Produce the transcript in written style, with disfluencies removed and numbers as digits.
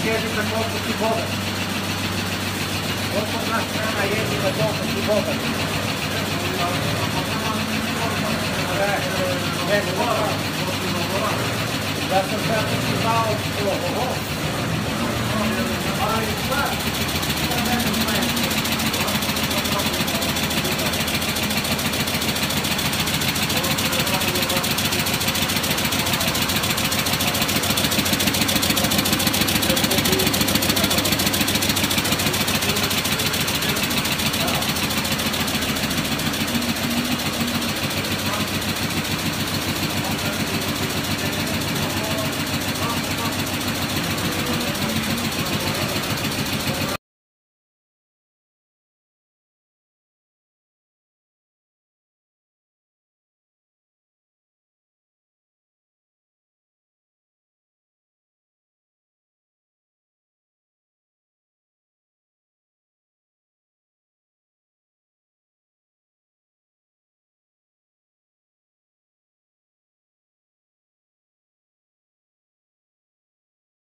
aqui a gente compra o que volta. Vamos comprar as canas aí, a gente compra o que volta. Já se você principal, o vovô? Olha, isso, também não é.